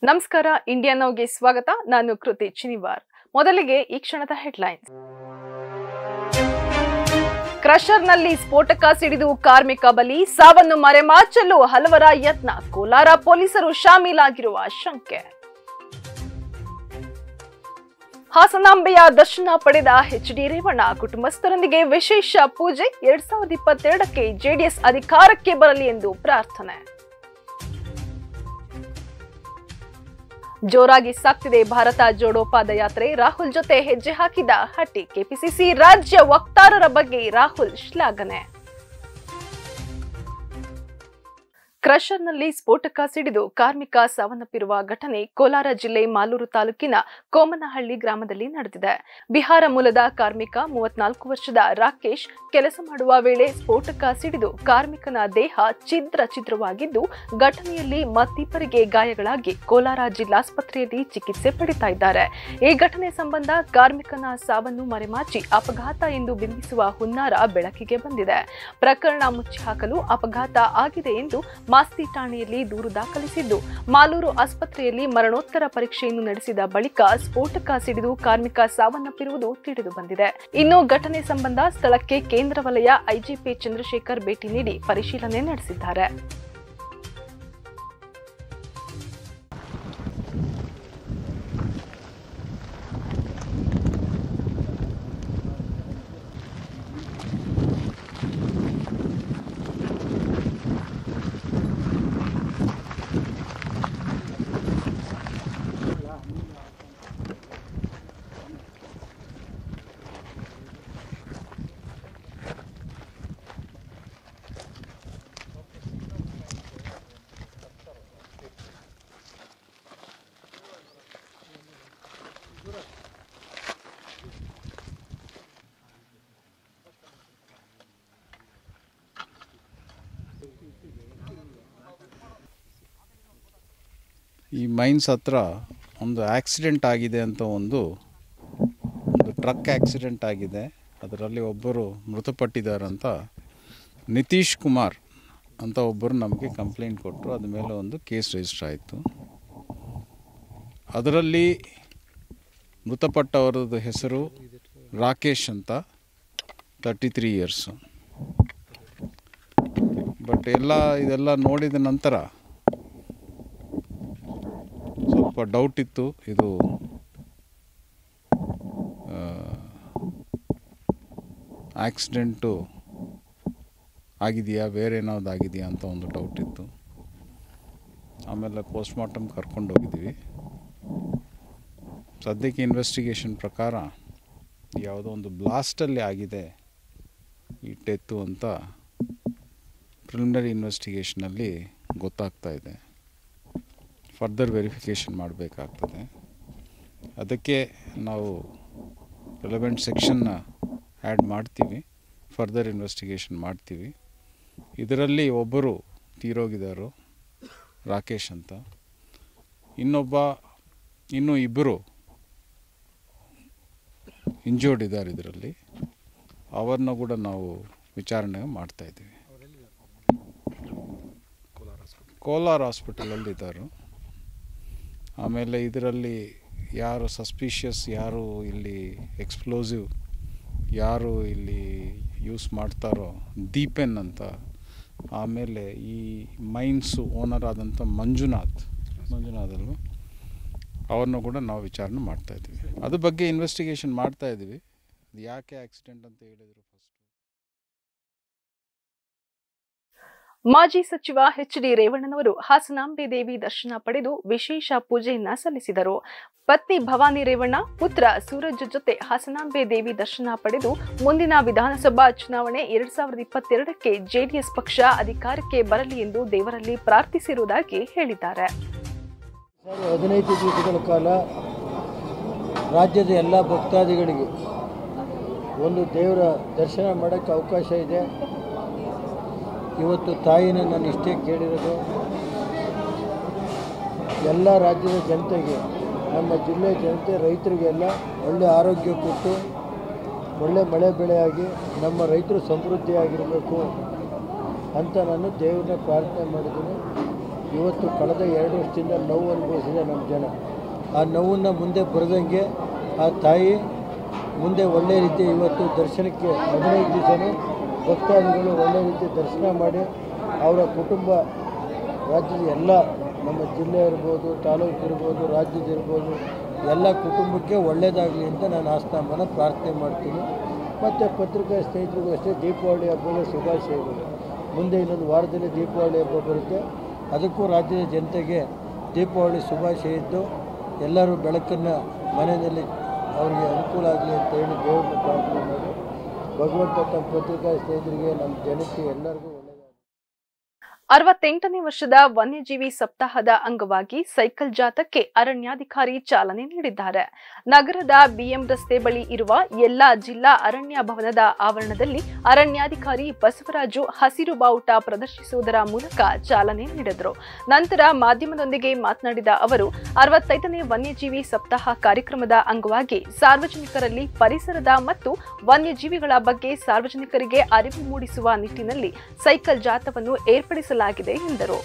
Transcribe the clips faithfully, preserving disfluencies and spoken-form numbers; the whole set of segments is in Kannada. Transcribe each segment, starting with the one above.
ನಮಸ್ಕಾರ ಇಂಡಿಯಾ ನೌಗೆ ಸ್ವಾಗತ. ನಾನು ಕೃತಿ ಚಿನಿವಾರ್. ಮೊದಲಿಗೆ ಈ ಕ್ಷಣದ ಹೆಡ್ಲೈನ್ಸ್. ಕ್ರಷರ್ನಲ್ಲಿ ಸ್ಫೋಟಕ ಸಿಡಿದು ಕಾರ್ಮಿಕ ಬಲಿ, ಸಾವನ್ನು ಮರೆಮಾಚಲು ಹಲವರ ಯತ್ನ, ಕೋಲಾರ ಪೊಲೀಸರು ಶಾಮೀಲಾಗಿರುವ ಶಂಕೆ. ಹಾಸನಾಂಬೆಯ ದರ್ಶನ ಪಡೆದ ಎಚ್ ಡಿ ರೇವಣ್ಣ, ಕುಟುಂಬಸ್ಥರೊಂದಿಗೆ ವಿಶೇಷ ಪೂಜೆ. ಎರಡ್ ಸಾವಿರದ ಇಪ್ಪತ್ತೆರಡಕ್ಕೆ ಜೆಡಿಎಸ್ ಅಧಿಕಾರಕ್ಕೆ ಬರಲಿ ಎಂದು ಪ್ರಾರ್ಥನೆ. ಜೋರಾಗಿ ಸಾಗ್ತಿದೆ ಭಾರತ ಜೋಡೋ ಪಾದಯಾತ್ರೆ, ರಾಹುಲ್ ಜೊತೆ ಹೆಜ್ಜೆ ಹಾಕಿದ ಹಟ್ಟಿ. ಕೆಪಿಸಿಸಿ ರಾಜ್ಯ ವಕ್ತಾರರ ಬಗ್ಗೆ ರಾಹುಲ್ ಶ್ಲಾಘನೆ. ಕ್ರಷರ್ನಲ್ಲಿ ಸ್ಫೋಟಕ ಸಿಡಿದು ಕಾರ್ಮಿಕ ಸಾವನ್ನಪ್ಪಿರುವ ಘಟನೆ ಕೋಲಾರ ಜಿಲ್ಲೆ ಮಾಲೂರು ತಾಲೂಕಿನ ಕೋಮನಹಳ್ಳಿ ಗ್ರಾಮದಲ್ಲಿ ನಡೆದಿದೆ. ಬಿಹಾರ ಮೂಲದ ಕಾರ್ಮಿಕ ಮೂವತ್ನಾಲ್ಕು ವರ್ಷದ ರಾಕೇಶ್ ಕೆಲಸ ಮಾಡುವ ವೇಳೆ ಸ್ಫೋಟಕ ಸಿಡಿದು ಕಾರ್ಮಿಕನ ದೇಹ ಛಿದ್ರ ಛಿದ್ರವಾಗಿದ್ದು, ಘಟನೆಯಲ್ಲಿ ಮತ್ತಿಬ್ಬರಿಗೆ ಗಾಯಗಳಾಗಿ ಕೋಲಾರ ಜಿಲ್ಲಾಸ್ಪತ್ರೆಯಲ್ಲಿ ಚಿಕಿತ್ಸೆ ಪಡಿತಾ ಇದ್ದಾರೆ. ಈ ಘಟನೆ ಸಂಬಂಧ ಕಾರ್ಮಿಕನ ಸಾವನ್ನು ಮರೆಮಾಚಿ ಅಪಘಾತ ಎಂದು ಬಿಂಬಿಸುವ ಹುನ್ನಾರ ಬೆಳಕಿಗೆ ಬಂದಿದೆ. ಪ್ರಕರಣ ಮುಚ್ಚಿ ಹಾಕಲು ಅಪಘಾತ ಆಗಿದೆ ಎಂದು ಮಾಸ್ತಿ ಠಾಣೆಯಲ್ಲಿ ದೂರು ದಾಖಲಿಸಿದ್ದು, ಮಾಲೂರು ಆಸ್ಪತ್ರೆಯಲ್ಲಿ ಮರಣೋತ್ತರ ಪರೀಕ್ಷೆಯನ್ನು ನಡೆಸಿದ ಬಳಿಕ ಸ್ಫೋಟಕ ಸಿಡಿದು ಕಾರ್ಮಿಕ ಸಾವನ್ನಪ್ಪಿರುವುದು ತಿಳಿದು ಬಂದಿದೆ. ಇನ್ನು ಘಟನೆ ಸಂಬಂಧ ಸ್ಥಳಕ್ಕೆ ಕೇಂದ್ರ ವಲಯ ಐಜಿಪಿ ಚಂದ್ರಶೇಖರ್ ಭೇಟಿ ನೀಡಿ ಪರಿಶೀಲನೆ ನಡೆಸಿದ್ದಾರೆ. ಈ ಮೈನ್ಸ್ ಹತ್ರ ಒಂದು ಆಕ್ಸಿಡೆಂಟ್ ಆಗಿದೆ ಅಂತ ಒಂದು ಒಂದು ಟ್ರಕ್ ಆಕ್ಸಿಡೆಂಟ್ ಆಗಿದೆ. ಅದರಲ್ಲಿ ಒಬ್ಬರು ಮೃತಪಟ್ಟಿದ್ದಾರಂತ ನಿತೀಶ್ ಕುಮಾರ್ ಅಂತ ಒಬ್ಬರು ನಮಗೆ ಕಂಪ್ಲೇಂಟ್ ಕೊಟ್ಟರು. ಅದ ಮೇಲೆ ಒಂದು ಕೇಸ್ ರಿಜಿಸ್ಟರ್ ಆಯಿತು. ಅದರಲ್ಲಿ ಮೃತಪಟ್ಟವರದ್ದು ಹೆಸರು ರಾಕೇಶ್ ಅಂತ, ತರ್ಟಿ ತ್ರೀ ಇಯರ್ಸು. ಬಟ್ ಎಲ್ಲ ಇದೆಲ್ಲ ನೋಡಿದ ನಂತರ ಸ್ವಲ್ಪ ಡೌಟ್ ಇತ್ತು, ಇದು ಆಕ್ಸಿಡೆಂಟು ಆಗಿದೆಯಾ, ಬೇರೆ ಏನಾದ್ರು ಆಗಿದೆಯಾ ಅಂತ ಒಂದು ಡೌಟ್ ಇತ್ತು. ಆಮೇಲೆ ಪೋಸ್ಟ್ಮಾರ್ಟಮ್ ಕರ್ಕೊಂಡು ಹೋಗಿದ್ದೀವಿ. ಸದ್ಯಕ್ಕೆ ಇನ್ವೆಸ್ಟಿಗೇಷನ್ ಪ್ರಕಾರ ಯಾವುದೋ ಒಂದು ಬ್ಲಾಸ್ಟಲ್ಲಿ ಆಗಿದೆ ಈ ಡೆತ್ತು ಅಂತ ಪ್ರಿಲಿಮಿನರಿ ಇನ್ವೆಸ್ಟಿಗೇಷನಲ್ಲಿ ಗೊತ್ತಾಗ್ತಾ ಇದೆ. ಫರ್ದರ್ ವೆರಿಫಿಕೇಷನ್ ಮಾಡಬೇಕಾಗ್ತದೆ. ಅದಕ್ಕೆ ನಾವು ರೆಲೆವೆಂಟ್ ಸೆಕ್ಷನ್ನ ಆ್ಯಡ್ ಮಾಡ್ತೀವಿ, ಫರ್ದರ್ ಇನ್ವೆಸ್ಟಿಗೇಷನ್ ಮಾಡ್ತೀವಿ. ಇದರಲ್ಲಿ ಒಬ್ಬರು ತೀರೋಗಿದ್ದಾರು, ರಾಕೇಶ್ ಅಂತ. ಇನ್ನೊಬ್ಬ ಇನ್ನೂ ಇಬ್ಬರು ಇಂಜೋರ್ಡ್ ಇದ್ದಾರೆ. ಇದರಲ್ಲಿ ಅವರನ್ನ ಕೂಡ ನಾವು ವಿಚಾರಣೆ ಮಾಡ್ತಾಯಿದ್ದೀವಿ. ಕೋಲಾರ ಹಾಸ್ಪಿಟಲಲ್ಲಿ ಇದ್ದಾರೆ. ಆಮೇಲೆ ಇದರಲ್ಲಿ ಯಾರು ಸಸ್ಪಿಷಿಯಸ್, ಯಾರು ಇಲ್ಲಿ ಎಕ್ಸ್ಪ್ಲೋಸಿವ್ ಯಾರು ಇಲ್ಲಿ ಯೂಸ್ ಮಾಡ್ತಾರೋ ದೀಪೆನ್ ಅಂತ, ಆಮೇಲೆ ಈ ಮೈನ್ಸು ಓನರ್ ಆದಂಥ ಮಂಜುನಾಥ್ ಮಂಜುನಾಥ್ ಅಲ್ವ, ಅವ್ರನ್ನೂ ಕೂಡ ನಾವು ವಿಚಾರಣೆ ಮಾಡ್ತಾಯಿದ್ದೀವಿ. ಅದ್ರ ಬಗ್ಗೆ ಇನ್ವೆಸ್ಟಿಗೇಷನ್ ಮಾಡ್ತಾಯಿದ್ದೀವಿ. ಅದು ಯಾಕೆ ಆಕ್ಸಿಡೆಂಟ್ ಅಂತ ಹೇಳಿದರು. ಮಾಜಿ ಸಚಿವ ಎಚ್ ಡಿ ರೇವಣ್ಣನವರು ಹಾಸನಾಂಬೆ ದೇವಿ ದರ್ಶನ ಪಡೆದು ವಿಶೇಷ ಪೂಜೆಯನ್ನ ಸಲ್ಲಿಸಿದರು. ಪತ್ನಿ ಭವಾನಿ ರೇವಣ್ಣ, ಪುತ್ರ ಸೂರಜ್ ಜೊತೆ ಹಾಸನಾಂಬೆ ದೇವಿ ದರ್ಶನ ಪಡೆದು ಮುಂದಿನ ವಿಧಾನಸಭಾ ಚುನಾವಣೆ ಎರಡ್ ಸಾವಿರದ ಇಪ್ಪತ್ತೆರಡಕ್ಕೆ ಜೆಡಿಎಸ್ ಪಕ್ಷ ಅಧಿಕಾರಕ್ಕೆ ಬರಲಿ ಎಂದು ದೇವರಲ್ಲಿ ಪ್ರಾರ್ಥಿಸಿರುವುದಾಗಿ ಹೇಳಿದ್ದಾರೆ. ಹದಿನೈದು ದಿವಸಗಳ ಕಾಲ ರಾಜ್ಯದ ಎಲ್ಲ ಭಕ್ತಾದಿಗಳಿಗೆ ಒಂದು ದೇವರ ದರ್ಶನ ಮಾಡೋಕ್ಕೆ ಅವಕಾಶ ಇದೆ. ಇವತ್ತು ತಾಯಿನ ನಾನು ಇಷ್ಟೇ ಕೇಳಿರೋದು, ಎಲ್ಲ ರಾಜ್ಯದ ಜನತೆಗೆ, ನಮ್ಮ ಜಿಲ್ಲೆಯ ಜನತೆ, ರೈತರಿಗೆಲ್ಲ ಒಳ್ಳೆ ಆರೋಗ್ಯ ಕೊಟ್ಟು ಒಳ್ಳೆ ಮಳೆ ಬೆಳೆಯಾಗಿ ನಮ್ಮ ರೈತರು ಸಮೃದ್ಧಿಯಾಗಿರಬೇಕು ಅಂತ ನಾನು ದೇವರನ್ನ ಪ್ರಾರ್ಥನೆ ಮಾಡಿದ್ದೀನಿ. ಇವತ್ತು ಕಳೆದ ಎರಡು ವರ್ಷದಿಂದ ನೋವು ಅನುಭವಿಸಿದೆ ನಮ್ಮ ಜನ. ಆ ನೋವನ್ನು ಮುಂದೆ ಬರದಂಗೆ ಆ ತಾಯಿ ಮುಂದೆ ಒಳ್ಳೆಯ ರೀತಿ ಇವತ್ತು ದರ್ಶನಕ್ಕೆ ಹದಿನೈದು ದಿವಸನೂ ಭಕ್ತಾದಿಗಳು ಒಳ್ಳೆಯ ರೀತಿ ದರ್ಶನ ಮಾಡಿ ಅವರ ಕುಟುಂಬ ರಾಜ್ಯದ ಎಲ್ಲ ನಮ್ಮ ಜಿಲ್ಲೆ ಇರ್ಬೋದು, ತಾಲೂಕು ಇರ್ಬೋದು, ರಾಜ್ಯದಿರ್ಬೋದು ಎಲ್ಲ ಕುಟುಂಬಕ್ಕೆ ಒಳ್ಳೆಯದಾಗಲಿ ಅಂತ ನಾನು ಆಸ್ಥಾನವನ್ನು ಪ್ರಾರ್ಥನೆ ಮಾಡ್ತೀನಿ. ಮತ್ತು ಪತ್ರಿಕಾ ಸ್ನೇಹಿತರಿಗೂ ಅಷ್ಟೇ ದೀಪಾವಳಿ ಹಬ್ಬದ ಶುಭಾಶಯಗಳು. ಮುಂದೆ ಇನ್ನೊಂದು ವಾರದಲ್ಲಿ ದೀಪಾವಳಿ ಹಬ್ಬ ಬರುತ್ತೆ. ಅದಕ್ಕೂ ರಾಜ್ಯದ ಜನತೆಗೆ ದೀಪಾವಳಿ ಶುಭಾಶಯ ಇದ್ದು ಎಲ್ಲರೂ ಬೆಳಕನ್ನು ಮನೆಯಲ್ಲಿ ಅವರಿಗೆ ಅನುಕೂಲ ಆಗಲಿ ಅಂತ ಹೇಳಿ ದೇವರನ್ನ ಪ್ರಾರ್ಥನೆ ಮಾಡಿ ಭಗವಂತ ತಮ್ಮ ಪತ್ರಿಕಾ ಸ್ನೇಹಿತರಿಗೆ ನಮ್ಮ ಜನತೆ ಎಲ್ಲರಿಗೂ ಒಳ್ಳೆಯದಾಗಲಿ. ಅರವತ್ತೆಂಟನೇ ವರ್ಷದ ವನ್ಯಜೀವಿ ಸಪ್ತಾಹದ ಅಂಗವಾಗಿ ಸೈಕಲ್ ಜಾಥಾಕ್ಕೆ ಅರಣ್ಯಾಧಿಕಾರಿ ಚಾಲನೆ ನೀಡಿದ್ದಾರೆ. ನಗರದ ಬಿಎಂ ರಸ್ತೆ ಬಳಿ ಇರುವ ಎಲ್ಲಾ ಜಿಲ್ಲಾ ಅರಣ್ಯ ಭವನದ ಆವರಣದಲ್ಲಿ ಅರಣ್ಯಾಧಿಕಾರಿ ಬಸವರಾಜು ಹಸಿರು ಬಾವುಟ ಪ್ರದರ್ಶಿಸುವುದರ ಮೂಲಕ ಚಾಲನೆ ನೀಡಿದರು. ನಂತರ ಮಾಧ್ಯಮದೊಂದಿಗೆ ಮಾತನಾಡಿದ ಅವರು, ಅರವತ್ತೈದನೇ ವನ್ಯಜೀವಿ ಸಪ್ತಾಹ ಕಾರ್ಯಕ್ರಮದ ಅಂಗವಾಗಿ ಸಾರ್ವಜನಿಕರಲ್ಲಿ ಪರಿಸರದ ಮತ್ತು ವನ್ಯಜೀವಿಗಳ ಬಗ್ಗೆ ಸಾರ್ವಜನಿಕರಿಗೆ ಅರಿವು ಮೂಡಿಸುವ ನಿಟ್ಟಿನಲ್ಲಿ ಸೈಕಲ್ ಜಾಥಾವನ್ನು ಏರ್ಪಡಿಸಲಾಗಿದೆ ಎಂದರು.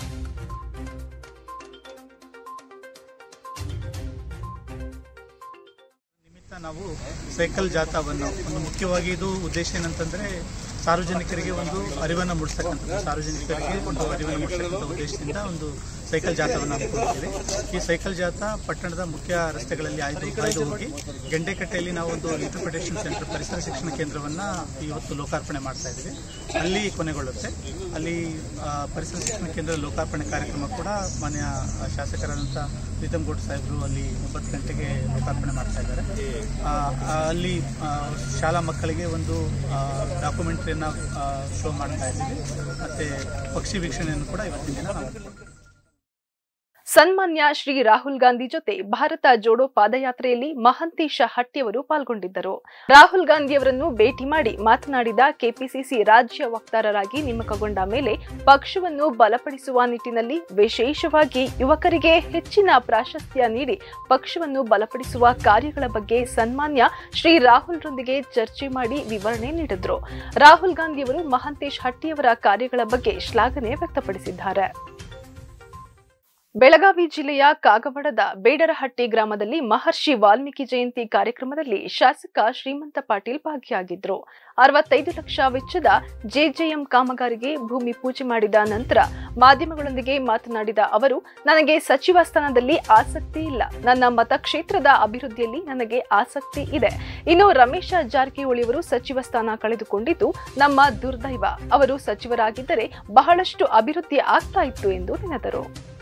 ನಿಮಿತ್ತ ನಾವು ಸೈಕಲ್ ಜಾಥಾವನ್ನು ಒಂದು ಮುಖ್ಯವಾಗಿ ಇದು ಉದ್ದೇಶ ಏನಂತಂದ್ರೆ ಸಾರ್ವಜನಿಕರಿಗೆ ಒಂದು ಅರಿವನ್ನು ಮೂಡಿಸ್ತಕ್ಕಂಥದ್ದು, ಸಾರ್ವಜನಿಕರಿಗೆ ಒಂದು ಅರಿವನ್ನು ಮೂಡಿಸ್ತಕ್ಕಂಥ ಉದ್ದೇಶದಿಂದ ಒಂದು ಸೈಕಲ್ ಜಾಥಾವನ್ನು ಹಮ್ಮಿಕೊಂಡಿದ್ದೇವೆ. ಈ ಸೈಕಲ್ ಜಾಥಾ ಪಟ್ಟಣದ ಮುಖ್ಯ ರಸ್ತೆಗಳಲ್ಲಿ ಆಯ್ದು ಆಯ್ದು ಹೋಗಿ ಗೆಂಡೆಕಟ್ಟೆಯಲ್ಲಿ ನಾವು ಒಂದು ಇಂಟರ್ಪ್ರಿಟೇಷನ್ ಸೆಂಟರ್ ಪರಿಸರ ಶಿಕ್ಷಣ ಕೇಂದ್ರವನ್ನು ಇವತ್ತು ಲೋಕಾರ್ಪಣೆ ಮಾಡ್ತಾ ಇದ್ದೀವಿ. ಅಲ್ಲಿ ಕೊನೆಗೊಳ್ಳುತ್ತೆ. ಅಲ್ಲಿ ಪರಿಸರ ಶಿಕ್ಷಣ ಕೇಂದ್ರ ಲೋಕಾರ್ಪಣೆ ಕಾರ್ಯಕ್ರಮ ಕೂಡ ಮಾನ್ಯ ಶಾಸಕರಾದಂಥ ಪ್ರೀತಮ್ ಗೌಡ ಸಾಹೇಬರು ಅಲ್ಲಿ ಒಂಬತ್ತು ಗಂಟೆಗೆ ಲೋಕಾರ್ಪಣೆ ಮಾಡ್ತಾ ಇದ್ದಾರೆ. ಅಲ್ಲಿ ಶಾಲಾ ಮಕ್ಕಳಿಗೆ ಒಂದು ಡಾಕ್ಯುಮೆಂಟ್ರಿಯನ್ನು ಶೋ ಮಾಡ್ತಾ ಇದ್ದೀವಿ. ಮತ್ತು ಪಕ್ಷಿ ವೀಕ್ಷಣೆಯನ್ನು ಕೂಡ ಇವತ್ತಿನ ದಿನ ನಾವು ಸನ್ಮಾನ್ಯ ಶ್ರೀ ರಾಹುಲ್ ಗಾಂಧಿ ಜೊತೆ ಭಾರತ ಜೋಡೋ ಪಾದಯಾತ್ರೆಯಲ್ಲಿ ಮಹಂತೇಶ ಹಟ್ಟಿಯವರು ಪಾಲ್ಗೊಂಡಿದ್ದರು. ರಾಹುಲ್ ಗಾಂಧಿಯವರನ್ನು ಭೇಟಿ ಮಾಡಿ ಮಾತನಾಡಿದ ಕೆಪಿಸಿಸಿ ರಾಜ್ಯ ವಕ್ತಾರರಾಗಿ ನೇಮಕಗೊಂಡ ಮೇಲೆ ಪಕ್ಷವನ್ನು ಬಲಪಡಿಸುವ ನಿಟ್ಟಿನಲ್ಲಿ ವಿಶೇಷವಾಗಿ ಯುವಕರಿಗೆ ಹೆಚ್ಚಿನ ಪ್ರಾಶಸ್ತ್ಯ ನೀಡಿ ಪಕ್ಷವನ್ನು ಬಲಪಡಿಸುವ ಕಾರ್ಯಗಳ ಬಗ್ಗೆ ಸನ್ಮಾನ್ಯ ಶ್ರೀ ರಾಹುಲ್ರೊಂದಿಗೆ ಚರ್ಚೆ ಮಾಡಿ ವಿವರಣೆ ನೀಡಿದರು. ರಾಹುಲ್ ಗಾಂಧಿಯವರು ಮಹಂತೇಶ್ ಹಟ್ಟಿಯವರ ಕಾರ್ಯಗಳ ಬಗ್ಗೆ ಶ್ಲಾಘನೆ ವ್ಯಕ್ತಪಡಿಸಿದ್ದಾರೆ. ಬೆಳಗಾವಿ ಜಿಲ್ಲೆಯ ಕಾಗವಾಡದ ಬೇಡರಹಟ್ಟಿ ಗ್ರಾಮದಲ್ಲಿ ಮಹರ್ಷಿ ವಾಲ್ಮೀಕಿ ಜಯಂತಿ ಕಾರ್ಯಕ್ರಮದಲ್ಲಿ ಶಾಸಕ ಶ್ರೀಮಂತ ಪಾಟೀಲ್ ಭಾಗಿಯಾಗಿದ್ದರು. ಅರವತ್ತೈದು ಲಕ್ಷ ವೆಚ್ಚದ ಜೆಜೆಎಂ ಕಾಮಗಾರಿಗೆ ಭೂಮಿ ಪೂಜೆ ಮಾಡಿದ ನಂತರ ಮಾಧ್ಯಮಗಳೊಂದಿಗೆ ಮಾತನಾಡಿದ ಅವರು, ನನಗೆ ಸಚಿವ ಸ್ಥಾನದಲ್ಲಿ ಆಸಕ್ತಿ ಇಲ್ಲ. ನನ್ನ ಮತಕ್ಷೇತ್ರದ ಅಭಿವೃದ್ಧಿಯಲ್ಲಿ ನನಗೆ ಆಸಕ್ತಿ ಇದೆ. ಇನ್ನು ರಮೇಶ ಜಾರಕಿಹೊಳಿಯವರು ಸಚಿವ ಸ್ಥಾನ ಕಳೆದುಕೊಂಡಿದ್ದು ನಮ್ಮ ದುರ್ದೈವ. ಅವರು ಸಚಿವರಾಗಿದ್ದರೆ ಬಹಳಷ್ಟು ಅಭಿವೃದ್ಧಿ ಆಗ್ತಾ ಇತ್ತು ಎಂದು ನೆನೆದರು.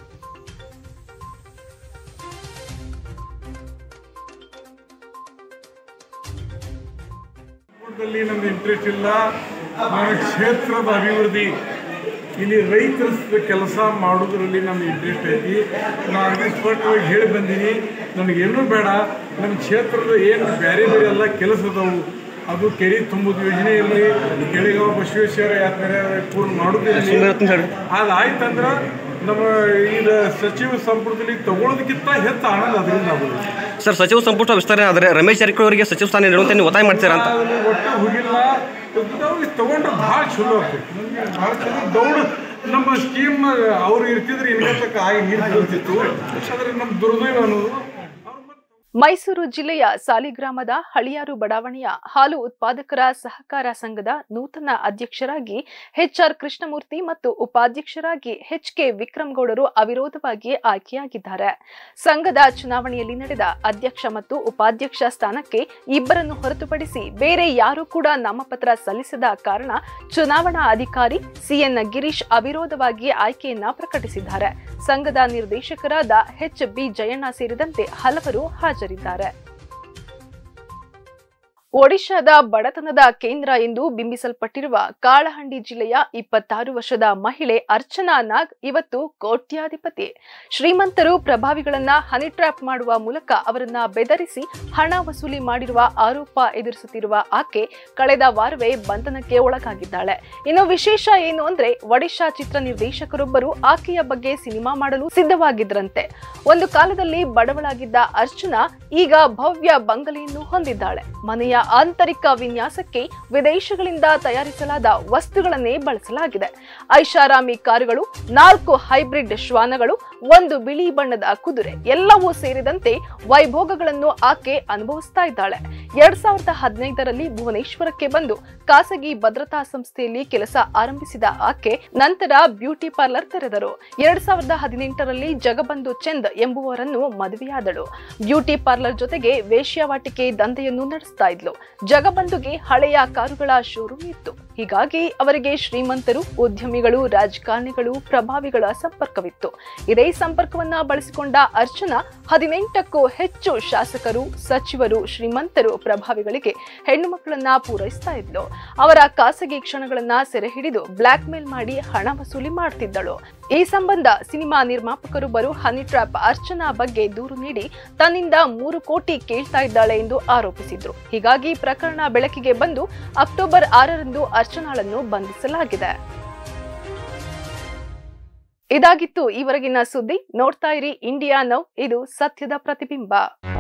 ನಮ್ಗೆ ಇಂಟ್ರೆಸ್ಟ್ ಇಲ್ಲ. ನನ್ನ ಕ್ಷೇತ್ರದ ಅಭಿವೃದ್ಧಿ, ಇಲ್ಲಿ ರೈತರ ಕೆಲಸ ಮಾಡೋದ್ರಲ್ಲಿ ನಮ್ಗೆ ಇಂಟ್ರೆಸ್ಟ್ ಐತಿ. ನಾನು ಅದೇ ಸ್ಪಷ್ಟವಾಗಿ ಹೇಳಿ ಬಂದೀನಿ, ನನಗೇನೂ ಬೇಡ. ನಮ್ಮ ಕ್ಷೇತ್ರದ ಏನು ಬೇರೆ ಬೇರೆ ಎಲ್ಲ ಕೆಲಸ ಅದಾವು, ಅದು ಕೆರೆ ತುಂಬೋದು ಯೋಜನೆ ಇರಲಿ, ಕೆಳಗಾವ ಬಸವೇಶ್ವರ ಯಾತ್ರೆ ಪೂರ್ಣ ಮಾಡೋದಿರಲಿ, ಅದಾಯ್ತಂದ್ರೆ ನಮ್ಮ ಈಗ ಸಚಿವ ಸಂಪುಟದಲ್ಲಿ ತಗೊಳ್ಳೋದಕ್ಕಿಂತ ಹೆಚ್ಚು ಆನಂದ ಅದರಿಂದ ಆಗೋದು. ಸರ್, ಸಚಿವ ಸಂಪುಟ ವಿಸ್ತರಣೆ ಆದರೆ ರಮೇಶ್ ಜಾರಕಿಹೊಳಿ ಅವರಿಗೆ ಸಚಿವ ಸ್ಥಾನ ನೀಡುವಂತೆ ನೀವು ಒತ್ತಾಯ ಮಾಡ್ತೀರಾ ಅಂತ? ಒಟ್ಟು ಹೋಗಿಲ್ಲ, ತಗೊಂಡ್ರೆ ಭಾಳ ಚಲೋ ಆಗ್ತೈತಿ. ಭಾಳ ಚಲೋ ದೌಡ್ ನಮ್ಮ ಸ್ಕೀಮ್ ಅವ್ರು ಇರ್ತಿದ್ರೆ ಇನ್ನೊಂದಕ್ಕೆ ಆಗಿ ನೀರು ಬೀಳ್ತಿತ್ತು. ಆದರೆ ನಮ್ಮ ದುರ್ದೈವ ಅನ್ನೋದು. ಮೈಸೂರು ಜಿಲ್ಲೆಯ ಸಾಲಿಗ್ರಾಮದ ಹಳಿಯಾರು ಬಡಾವಣೆಯ ಹಾಲು ಉತ್ಪಾದಕರ ಸಹಕಾರ ಸಂಘದ ನೂತನ ಅಧ್ಯಕ್ಷರಾಗಿ ಎಚ್ಆರ್ ಕೃಷ್ಣಮೂರ್ತಿ ಮತ್ತು ಉಪಾಧ್ಯಕ್ಷರಾಗಿ ಎಚ್ ಕೆ ವಿಕ್ರಮಗೌಡರು ಅವಿರೋಧವಾಗಿ ಆಯ್ಕೆಯಾಗಿದ್ದಾರೆ. ಸಂಘದ ಚುನಾವಣೆಯಲ್ಲಿ ನಡೆದ ಅಧ್ಯಕ್ಷ ಮತ್ತು ಉಪಾಧ್ಯಕ್ಷ ಸ್ಥಾನಕ್ಕೆ ಇಬ್ಬರನ್ನು ಹೊರತುಪಡಿಸಿ ಬೇರೆ ಯಾರೂ ಕೂಡ ನಾಮಪತ್ರ ಸಲ್ಲಿಸದ ಕಾರಣ ಚುನಾವಣಾ ಅಧಿಕಾರಿ ಸಿಎನ್ ಗಿರೀಶ್ ಅವಿರೋಧವಾಗಿ ಆಯ್ಕೆಯನ್ನ ಪ್ರಕಟಿಸಿದ್ದಾರೆ. ಸಂಘದ ನಿರ್ದೇಶಕರಾದ ಎಚ್ ಬಿ ಜಯಣ್ಣ ಸೇರಿದಂತೆ ಹಲವರು ಹಾಜರಿದ್ದಾರೆ. ಒಡಿಶಾದ ಬಡತನದ ಕೇಂದ್ರ ಎಂದು ಬಿಂಬಿಸಲ್ಪಟ್ಟಿರುವ ಕಾಳಹಂಡಿ ಜಿಲ್ಲೆಯ ಇಪ್ಪತ್ತಾರು ವರ್ಷದ ಮಹಿಳೆ ಅರ್ಚನಾ ನಾಗ್ ಇವತ್ತು ಕೋಟ್ಯಾಧಿಪತಿ. ಶ್ರೀಮಂತರು ಪ್ರಭಾವಿಗಳನ್ನ ಹನಿ ಟ್ರ್ಯಾಪ್ ಮಾಡುವ ಮೂಲಕ ಅವರನ್ನ ಬೆದರಿಸಿ ಹಣ ವಸೂಲಿ ಮಾಡಿರುವ ಆರೋಪ ಎದುರಿಸುತ್ತಿರುವ ಆಕೆ ಕಳೆದ ವಾರವೇ ಬಂಧನಕ್ಕೆ ಒಳಗಾಗಿದ್ದಾಳೆ. ಇನ್ನು ವಿಶೇಷ ಏನು ಅಂದ್ರೆ, ಒಡಿಶಾ ಚಿತ್ರ ನಿರ್ದೇಶಕರೊಬ್ಬರು ಆಕೆಯ ಬಗ್ಗೆ ಸಿನಿಮಾ ಮಾಡಲು ಸಿದ್ಧವಾಗಿದ್ರಂತೆ. ಒಂದು ಕಾಲದಲ್ಲಿ ಬಡವಳಾಗಿದ್ದ ಅರ್ಚನಾ ಈಗ ಭವ್ಯ ಬಂಗಲೆಯನ್ನು ಹೊಂದಿದ್ದಾಳೆ. ಮನೆಯ ಆಂತರಿಕ ವಿನ್ಯಾಸಕ್ಕೆ ವಿದೇಶಗಳಿಂದ ತಯಾರಿಸಲಾದ ವಸ್ತುಗಳನ್ನೇ ಬಳಸಲಾಗಿದೆ. ಐಷಾರಾಮಿ ಕಾರುಗಳು, ನಾಲ್ಕು ಹೈಬ್ರಿಡ್ ಶ್ವಾನಗಳು, ಒಂದು ಬಿಳಿ ಬಣ್ಣದ ಕುದುರೆ ಎಲ್ಲವೂ ಸೇರಿದಂತೆ ವೈಭೋಗಗಳನ್ನು ಆಕೆ ಅನುಭವಿಸ್ತಾ ಇದ್ದಾಳೆ. ಎರಡ್ ಸಾವಿರದ ಹದಿನೈದರಲ್ಲಿ ಭುವನೇಶ್ವರಕ್ಕೆ ಬಂದು ಖಾಸಗಿ ಭದ್ರತಾ ಸಂಸ್ಥೆಯಲ್ಲಿ ಕೆಲಸ ಆರಂಭಿಸಿದ ಆಕೆ ನಂತರ ಬ್ಯೂಟಿ ಪಾರ್ಲರ್ ತೆರೆದರು. ಎರಡ್ ಸಾವಿರದ ಹದಿನೆಂಟರಲ್ಲಿ ಜಗಬಂಧು ಚಂದ್ ಎಂಬುವರನ್ನು ಮದುವೆಯಾದಳು. ಬ್ಯೂಟಿ ಪಾರ್ಲರ್ ಜೊತೆಗೆ ವೇಶ್ಯಾವಾಟಿಕೆ ದಂಧೆಯನ್ನು ನಡೆಸ್ತಾ ಇದ್ಲು. ಜಗಬಂಧುಗೆ ಹಳೆಯ ಕಾರುಗಳ ಶೋರೂಮ್ ಇತ್ತು. ಹೀಗಾಗಿ ಅವರಿಗೆ ಶ್ರೀಮಂತರು, ಉದ್ಯಮಿಗಳು, ರಾಜಕಾರಣಿಗಳು, ಪ್ರಭಾವಿಗಳ ಸಂಪರ್ಕವಿತ್ತು. ಇದೇ ಸಂಪರ್ಕವನ್ನ ಬಳಸಿಕೊಂಡ ಅರ್ಚನಾ ಹದಿನೆಂಟಕ್ಕೂ ಹೆಚ್ಚು ಶಾಸಕರು, ಸಚಿವರು, ಶ್ರೀಮಂತರು, ಪ್ರಭಾವಿಗಳಿಗೆ ಹೆಣ್ಣು ಮಕ್ಕಳನ್ನ ಪೂರೈಸ್ತಾ ಇದ್ಲು. ಅವರ ಖಾಸಗಿ ಕ್ಷಣಗಳನ್ನ ಸೆರೆ ಹಿಡಿದು ಬ್ಲಾಕ್ ಮೇಲ್ ಮಾಡಿ ಹಣ ವಸೂಲಿ ಮಾಡ್ತಿದ್ದಳು. ಈ ಸಂಬಂಧ ಸಿನಿಮಾ ನಿರ್ಮಾಪಕರೊಬ್ಬರು ಹನಿ ಟ್ರ್ಯಾಪ್ ಅರ್ಚನಾ ಬಗ್ಗೆ ದೂರು ನೀಡಿ ತನ್ನಿಂದ ಮೂರು ಕೋಟಿ ಕೇಳ್ತಾ ಇದ್ದಾಳೆ ಎಂದು ಆರೋಪಿಸಿದ್ರು. ಹೀಗಾಗಿ ಪ್ರಕರಣ ಬೆಳಕಿಗೆ ಬಂದು ಅಕ್ಟೋಬರ್ ಆರರಂದು ಅರ್ಚನಾಳನ್ನು ಬಂಧಿಸಲಾಗಿದೆ. ಇದಾಗಿತ್ತು ಈವರೆಗಿನ ಸುದ್ದಿ. ನೋಡ್ತಾ ಇರಿ ಇಂಡಿಯಾ ನೌ, ಇದು ಸತ್ಯದ ಪ್ರತಿಬಿಂಬ.